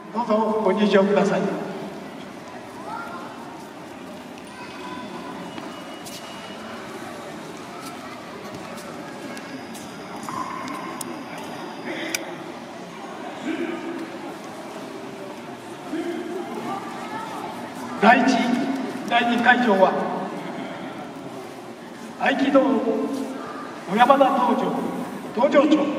どうぞご入場ください。第1、第2会場は合気道小山田道場道場長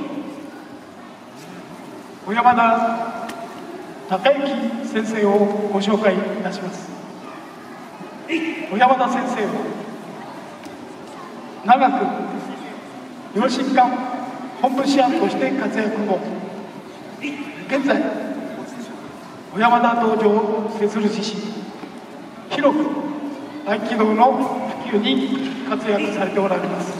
小山田孝之先生をご紹介いたします。小山田先生は長く養心館本部士官として活躍後、現在小山田道場を設立し、広く合気道の普及に活躍されておられます。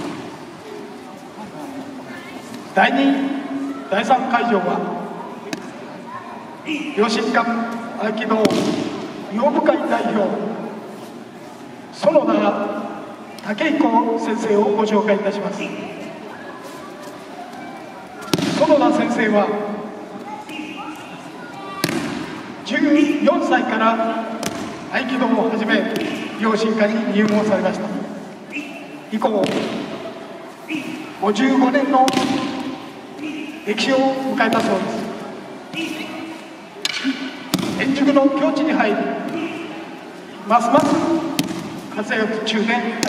第2、第3会場は養心館合気道養部会代表園田武彦先生をご紹介いたします。園田先生は14歳から合気道を始め養心館に入門されました。以降55年の歴史を迎えたそうです。円熟の境地に入り、ますます活躍中であります。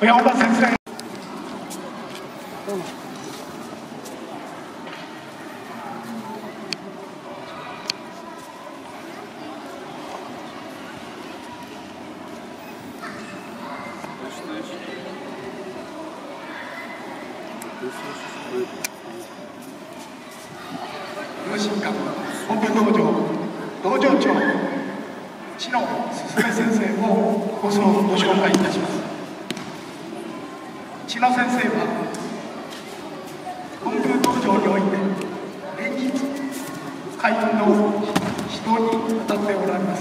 山田先生。養親館本部道場道場長知野進先生をご紹介いたします。知野先生は本部道場において連日会員の指導に当たっておられます。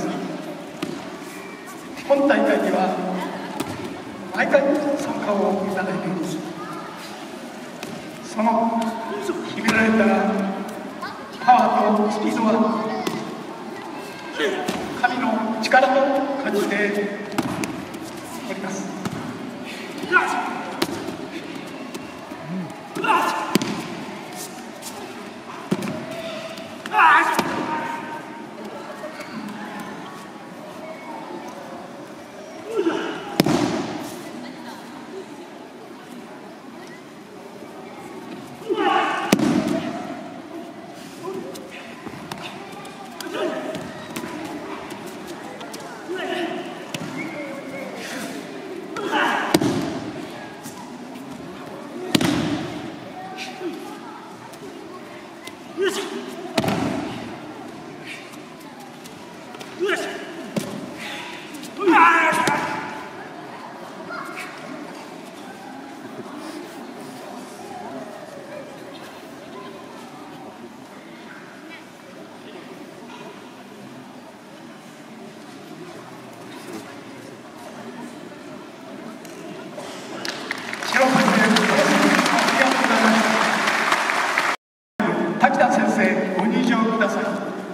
本大会には毎回参加をいただいています。その秘められたパワーとスピードは神の力と感じております。滝田先生、ご入場ください。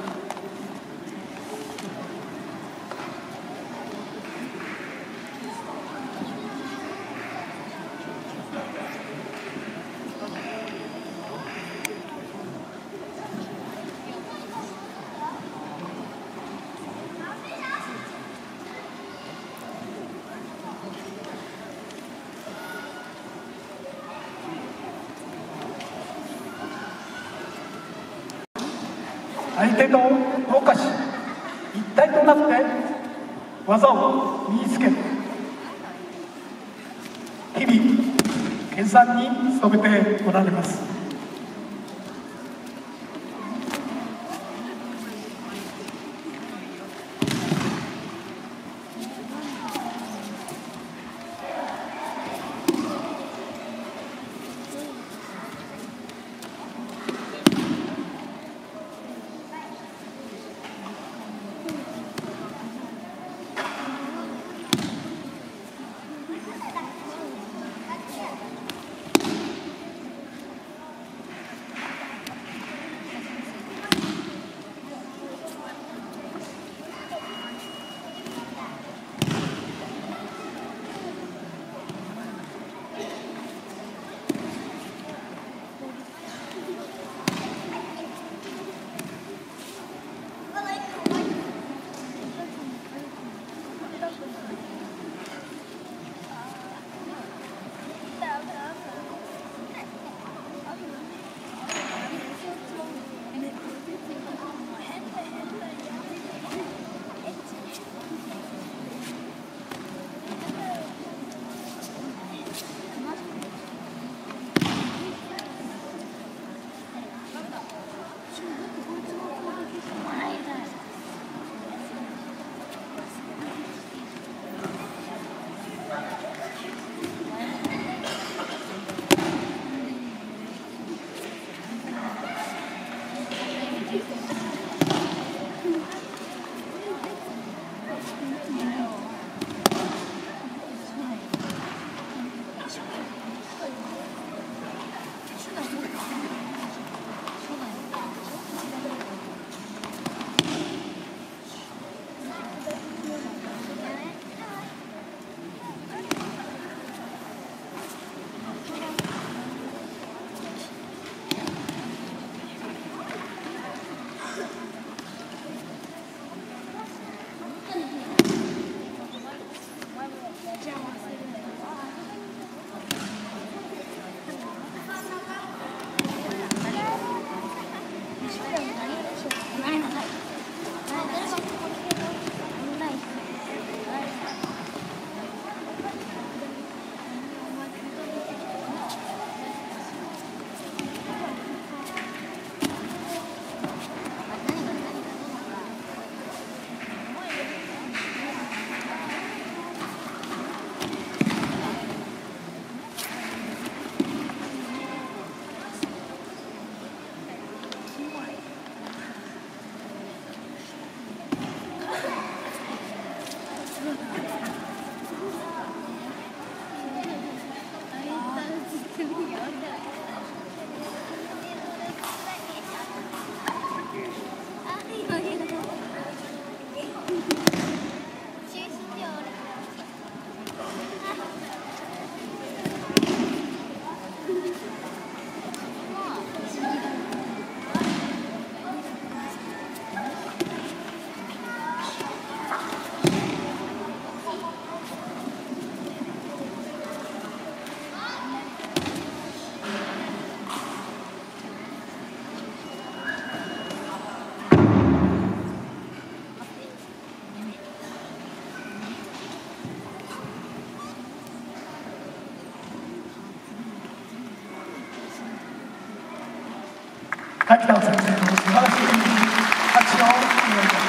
相手と同化し一体となって技を身につけ日々研鑽に努めておられます。 滝田先生の素晴らしい拍手をお願いいたします。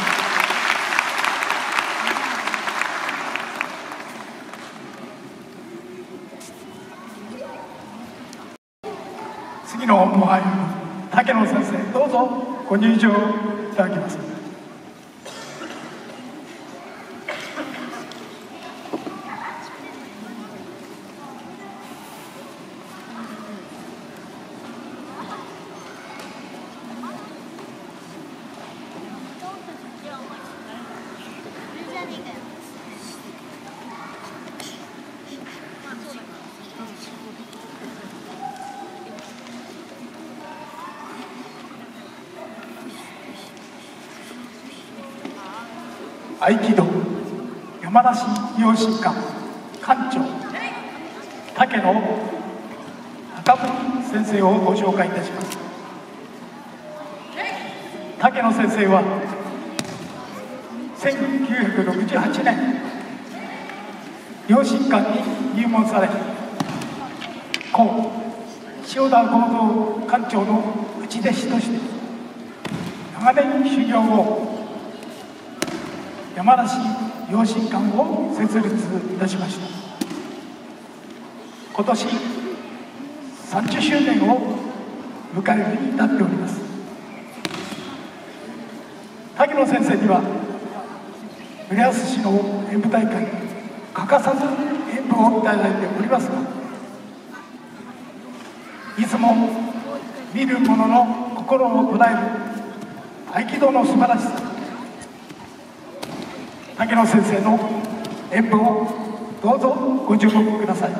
次の模範竹野先生、どうぞご入場いただきます。合気道山梨養親館館長竹野高文先生をご紹介いたします。竹野先生は1968年養親館に入門され、故塩田合同館長の内弟子として長年修行後、山梨養親館を設立いたしました。今年30周年を迎えるになっております。滝野先生には浦安市の演舞大会に欠かさず演舞をいただいておりますが、いつも見る者の心を捉える合気道の素晴らしさ、竹野先生の演舞をどうぞご注目ください。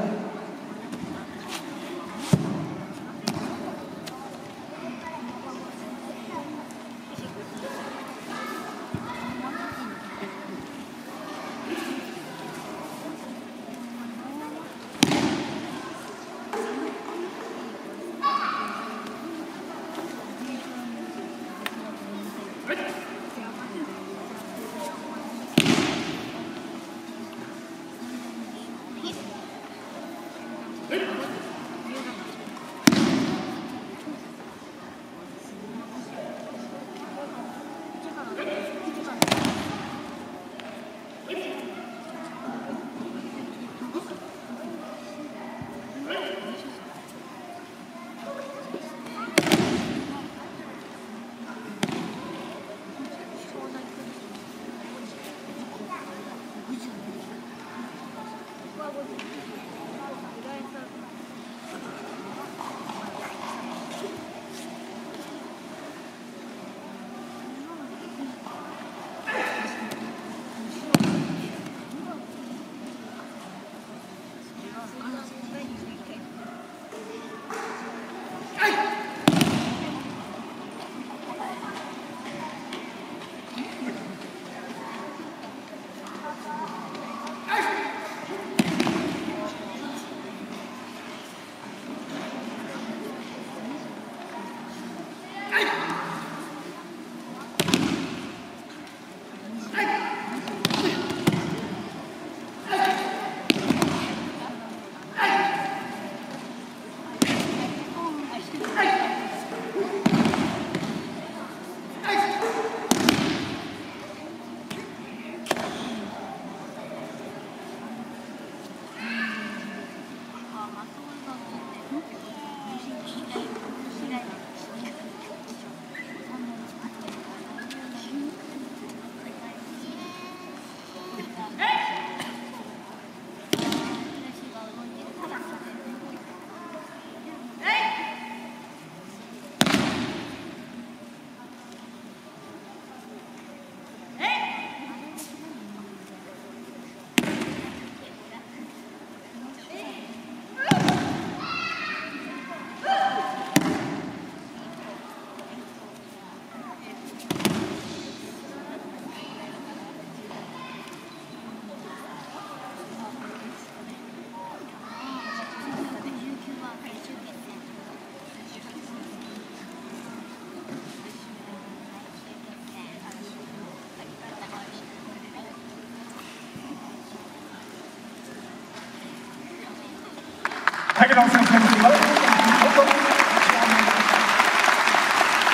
竹野先生の素晴らしい演舞、どうぞ。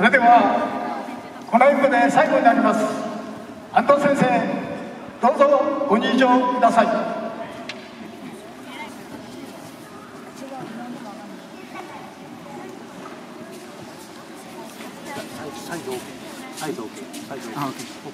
れではこの演舞で最後になります。安藤先生、どうぞご入場ください。 サイズ OK。サイズ OK。サイズ OK。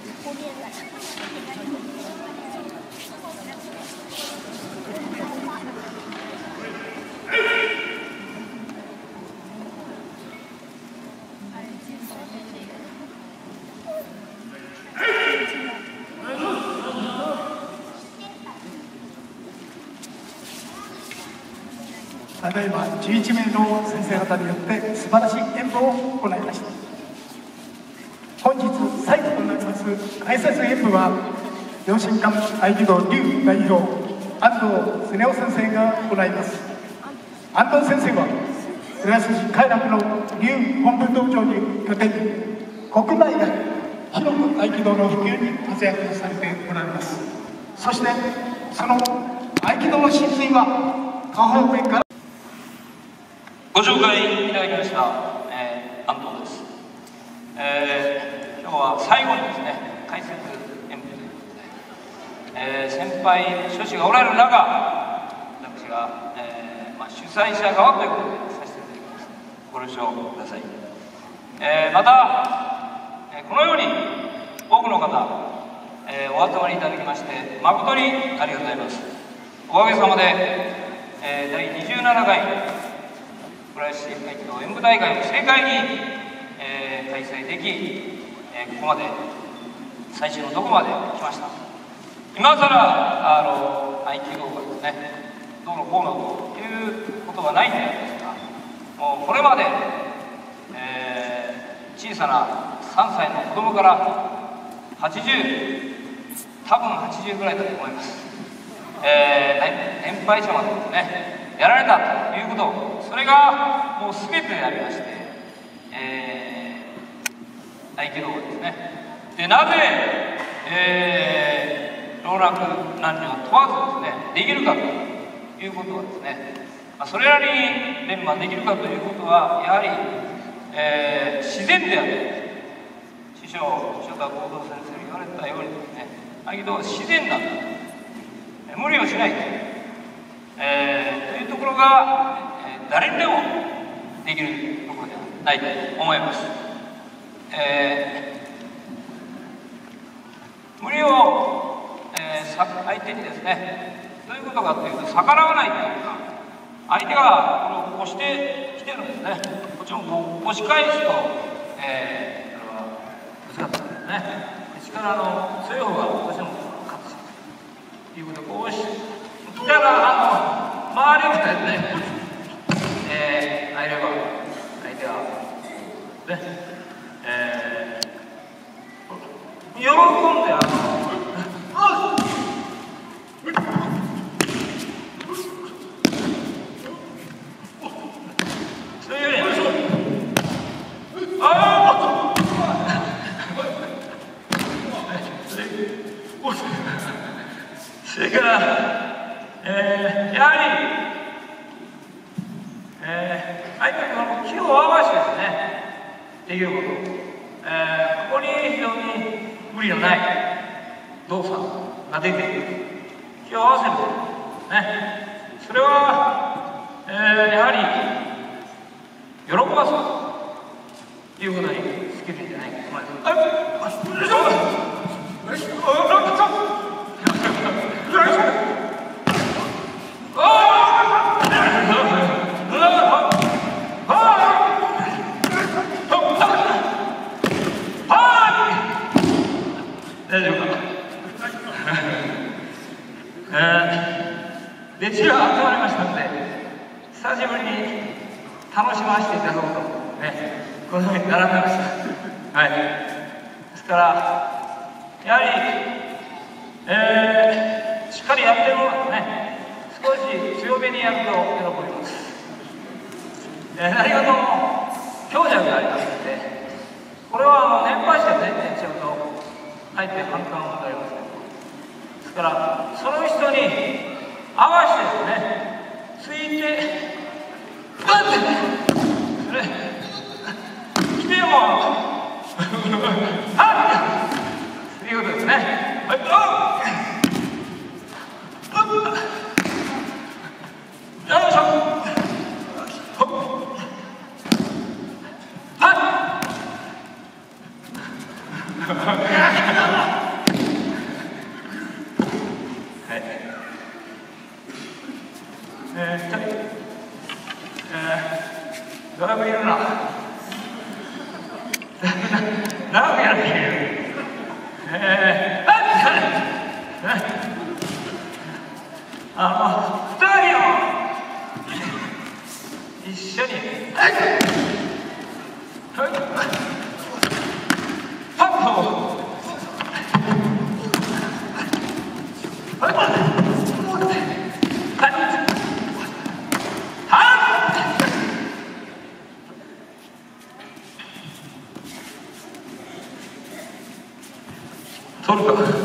ただいま11名の先生方によって素晴らしい演舞を行いました。本日最後となります解説演舞は両親館合気道龍代表安藤恒夫先生が行います。安藤先生は浦安市偕楽の龍本部道場に拠点に国内外広く合気道の普及に活躍されておられます。そしてその合気道の真髄は下方面からご紹介いただきました、安藤です。今日は最後にですね、解説演舞ということで、先輩諸子がおられる中、私が、主催者側ということでさせていただきます。ご了承ください。また、このように多くの方、お集まりいただきまして誠にありがとうございます。おかげさまで、第27回浦安市合気道演舞大会を正解に、開催でき、ここまで最終のとこまで来ました。今更合気道がですねどうのこうのということはないんですが、もうこれまで、小さな3歳の子供から80、多分80ぐらいだと思います、年配者までですねやられたということ、それがもう全てでありまして、合気道はですね、でなぜ、老若男女問わずですねできるかということはですね、それらに連番できるかということはやはり、自然である。師匠田幸三先生に言われたようにですね、合気道は自然なんだ、無理をしないと。というところが、誰にでもできるところではないと思います。無理を、相手にですね、どういうことかというと逆らわないというか、相手がこれを押してきてるんですね。もちろん押し返すと、それは難しかったですね。力の強い方がどうしても勝つということで、こうして来たら周りをですね、入れば相手はね、喜んでそういうよりそれからやはり、相手の気を合わせてですねできること、ここに非常に無理のない動作が出ている、気を合わせることね、それは、やはり喜ばすということに尽きるんじゃないかと思います。大丈夫かでちら集まりましたので、久しぶりに楽しませていただこうと、ね、このように並べました。はい。ですから、やはり、しっかりやってるのはね、少し強めにやると喜びます。何事も強弱がありますので、これは年配者全然違うと、相手反感を与えます。ですから、その人に合わせてですね、ついて、バッて、それ、来ても、 ちょっとドラムいるな。ラブやってる。2人を一緒にパッと取るか。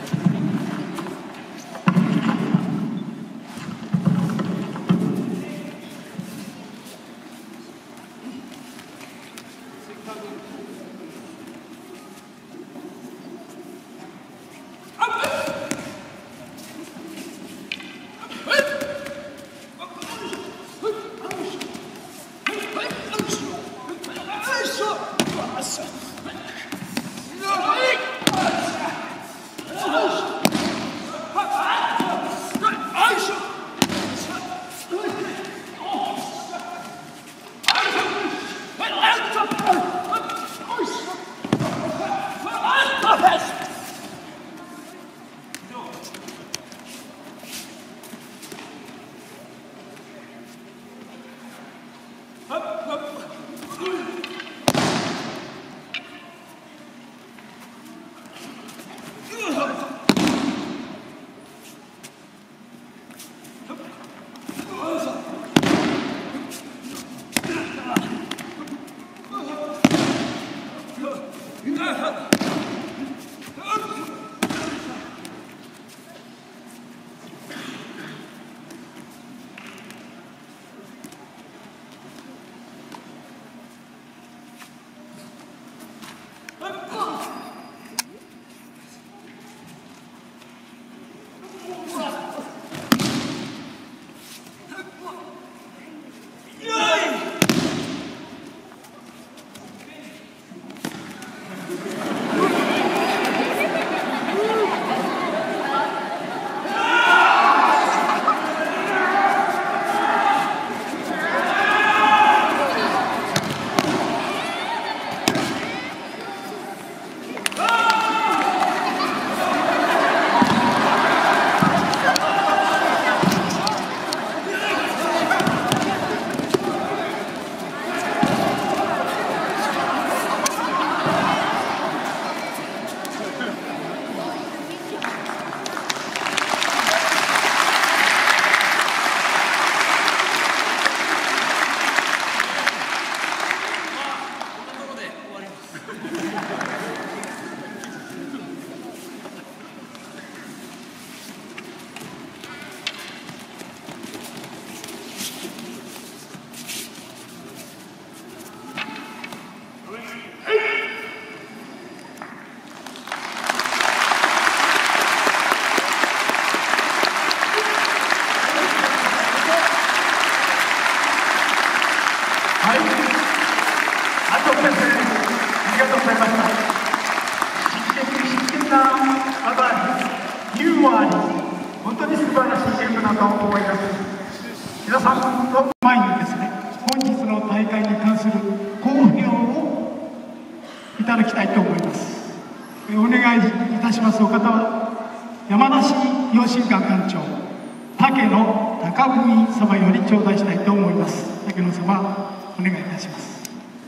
本当に素晴らしいゲームだと思います。皆さんの前にですね、本日の大会に関する講評をいただきたいと思います。お願いいたしますお方は、山梨養親館館長竹野高文様より頂戴したいと思います。竹野様、お願いいたします。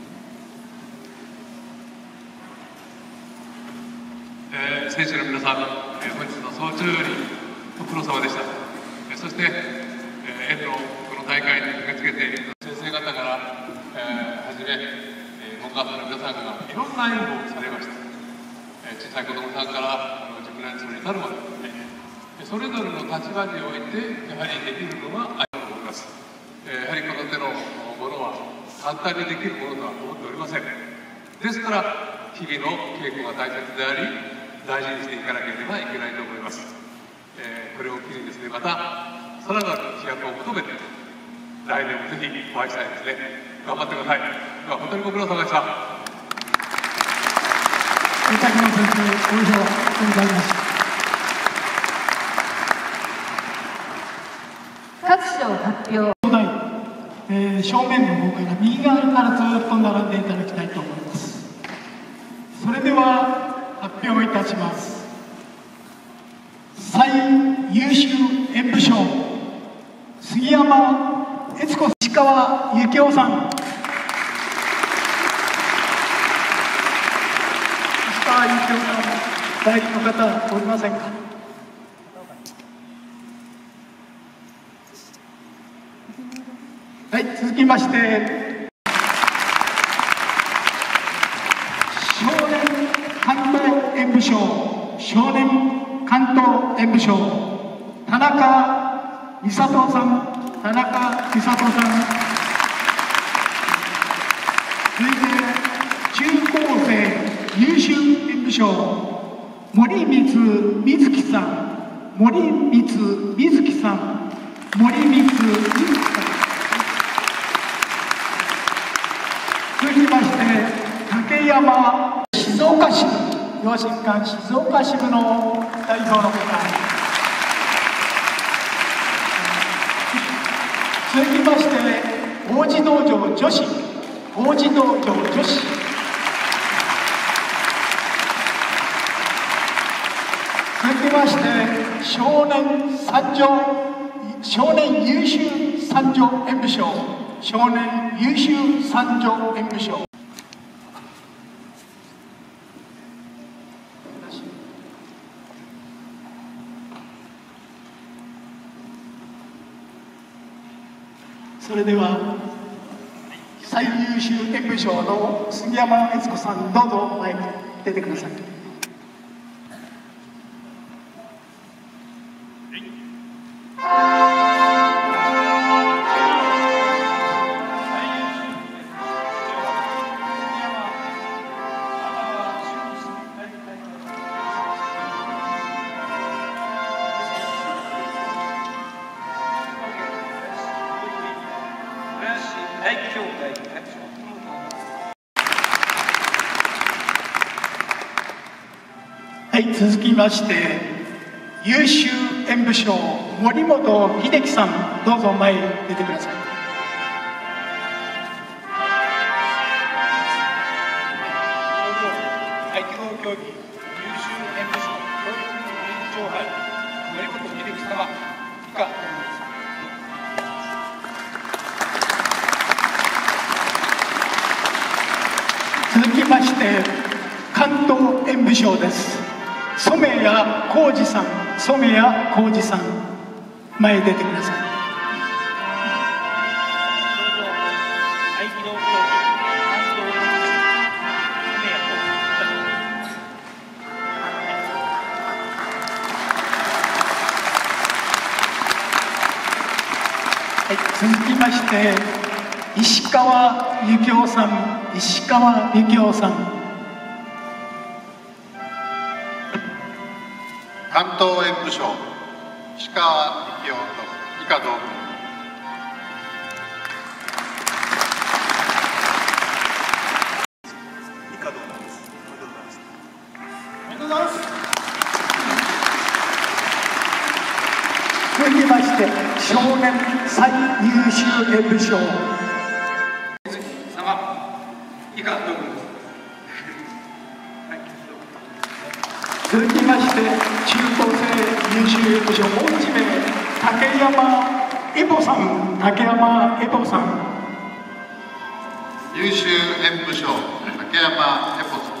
選手の皆さん、本日の早朝よりご苦労様でした。そして、遠路この大会に駆けつけている先生方からはじめ、ご家族の皆さんがいろんな演舞をされました。小さい子どもさんから熟年層に至るまで、それぞれの立場においてやはりできるのはあると思います。やはりこの手のものは簡単にできるものとは思っておりません。ですから日々の稽古が大切であり、大事にしていかなければいけないと思います。これを機にですね、またさらなる飛躍を求めて来年もぜひお会いしたいですね。頑張ってください。では本当にご苦労様でした。 先の先生、ご了承くださいました。 各賞発表。 正面の方から右側からずっと並んでいただきたいと思います。それでは発表いたします。最優秀演舞賞、杉山悦子、石川幸雄さん。石川幸雄さん、代理の方おりませんか。はい、続きまして、少年関東演舞賞、少年関東演舞賞、田中美里さん、田中美里さん。続いて、中高生優秀演舞賞、森光瑞希さん、森光瑞希さん、森光瑞希さん。続きまして、竹山、静岡支部、養親館静岡支部の代表の方。続きまして、王子道場女子、王子道場女子。続きまして、少年優秀三女演舞賞。少年優秀三女演舞賞。それでは最優秀演舞賞の杉山悦子さん、どうぞ前に出てください。はい、続きまして優秀演舞賞、森本秀樹さん、どうぞ前へ出てください。合気道競技優秀演舞賞、教育委員長杯、森本秀樹様以下。続きまして関東演舞賞です。染谷浩二さん、染谷浩二さん、前へ出てください。はい、続きまして石川幸雄さん、石川幸雄さん。 関東演舞賞、石川幸雄と以下同文。以下同文です。おめでとうございます。 続きまして少年最優秀演舞賞。以下同文。続きまして中高生優秀演舞賞大一名、竹山エボさん、竹山エボさん。 優秀演舞賞、竹山エボさん。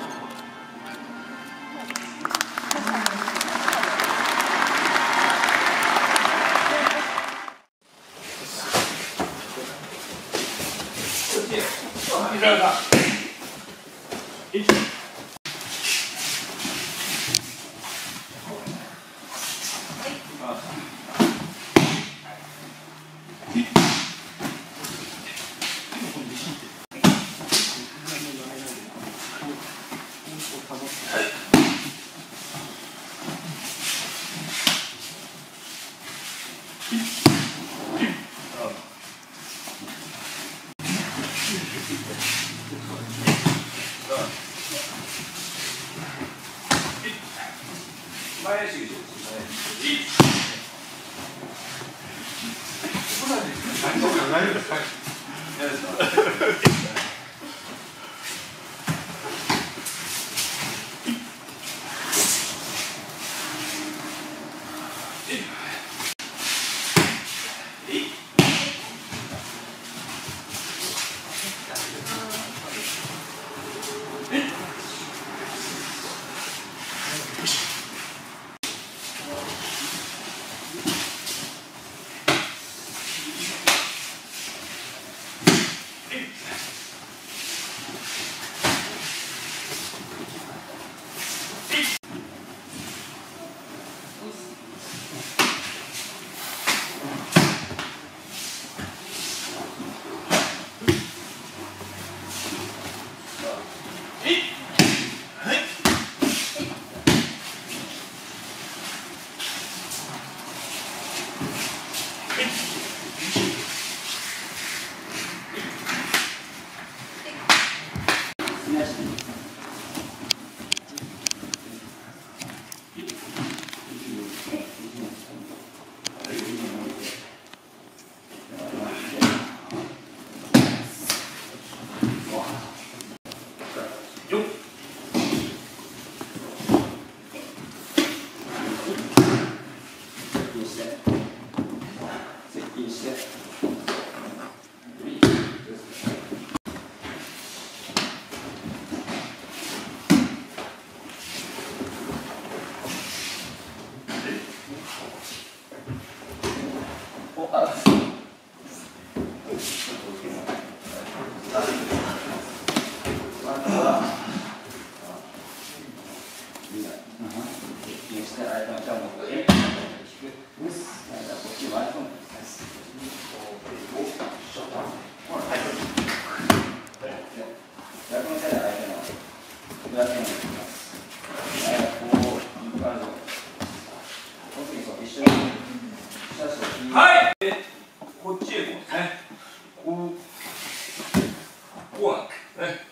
こっちへこうですね。こうなんですね。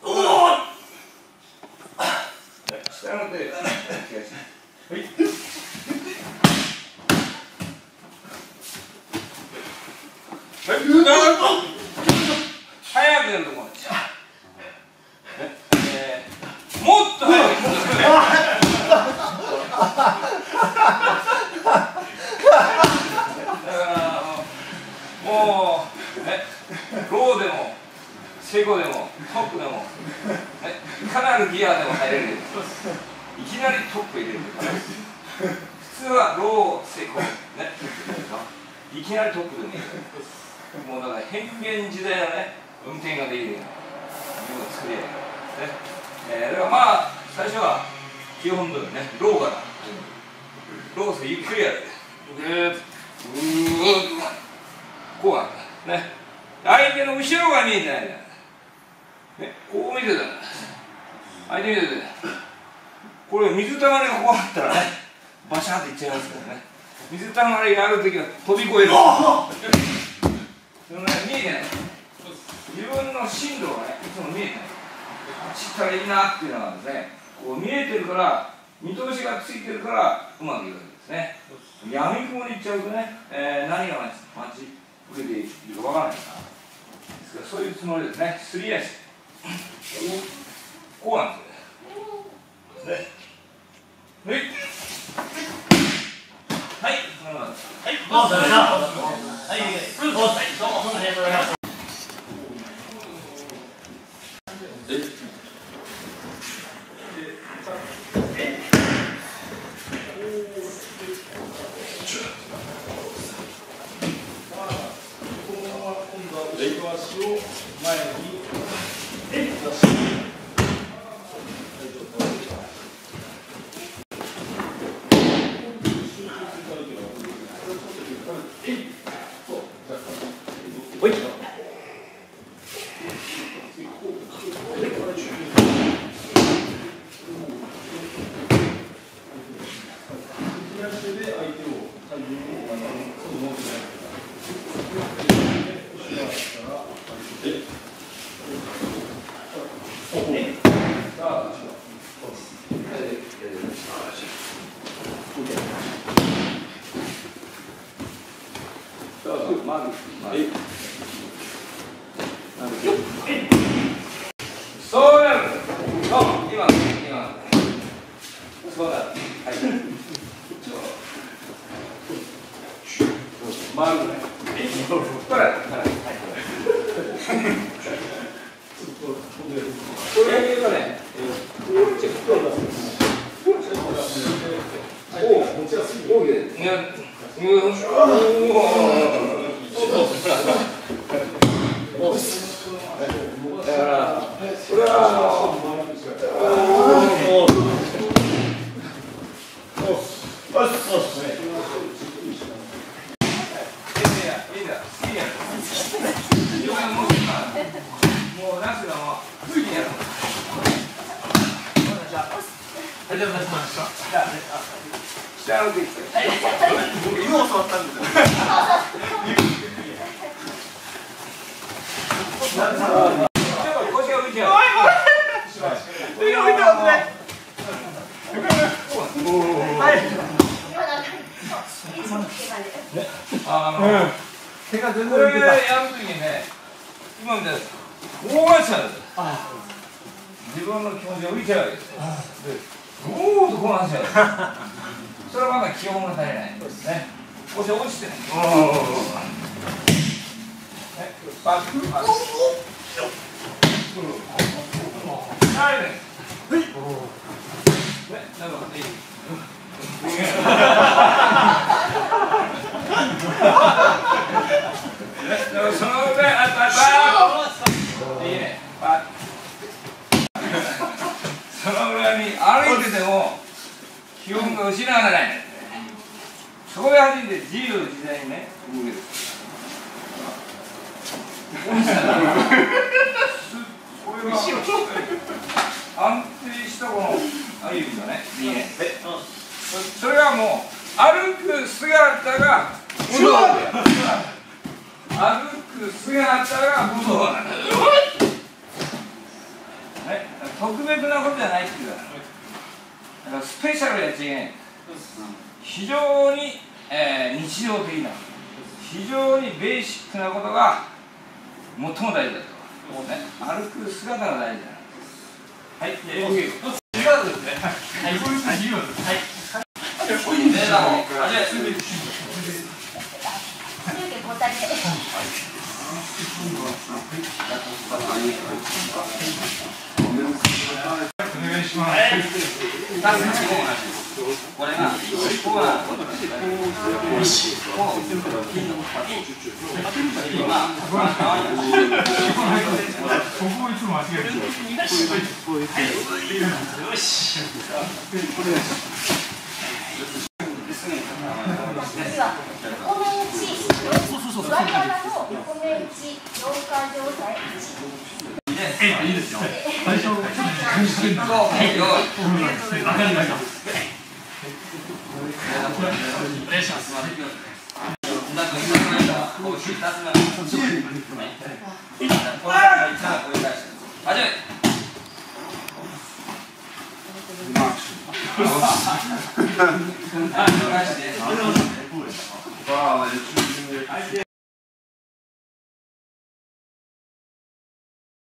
下の手で、はい。早くやるところです。もっと早く。もう、ローでも、セコでも、トップでも、かなりギアでも入れる。いきなりトップ入れる。普通はロー、セコ、いきなりトップでもいい。もうだから変幻自在な運転ができるようなものを作り上げる。だからまあ、最初は基本のね、ローから、ロースゆっくりやる。こうなんだね。相手の後ろが見えてないんだ。ね、こう見てたら、相手見てて、これ水たまりがこうあったらね、バシャーっていっちゃいますからね。水たまりがあるときは飛び越える。そのね、見えてない。自分の進路がね、いつも見えてない。走ったらいいなっていうのがですね、こう見えてるから、見通しがついてるから、うまくいくわけですね。闇雲に行っちゃうとね、何が待ち受けているかわからないから。ですからそういうつもりですね。すり足。こうなんですよね。はい。はい。そのままです。はい。どうぞ。はい。どうも。ありがとうございます。足を前に出して。 そうやる。そう、今。そうだ。はい。回るね。これ。 手が全これやるときにね、今みたいにこうなっちゃうんですよ。自分の気持ちが浮いちゃうわけですよ。ぐーっとこうなっちゃう。それはまだ気温が足りない。ね。腰落ちてね。バック。はいね。なんかいい。その上、いいね。その裏に歩いてても気温が失わない。そこで初めて自由自在にね、動ける。これは安定したこの歩みがね、いいね。それはもう歩く姿が武道だよ。歩く姿が武道なんだよ。特別なことじゃないっていうか、だからスペシャルやっちゃいけない。非常に、日常的な、非常にベーシックなことが最も大事だと。ね、歩く姿が大事だ。はい、OK。違うですね。はい、こういう自由です。はい。お願いします。これが、ここは、ここいつも間違える。よし。 横の位置、座り方の横の位置、廊下状態いいですよ。最初、わかりました。お願いします。 始め。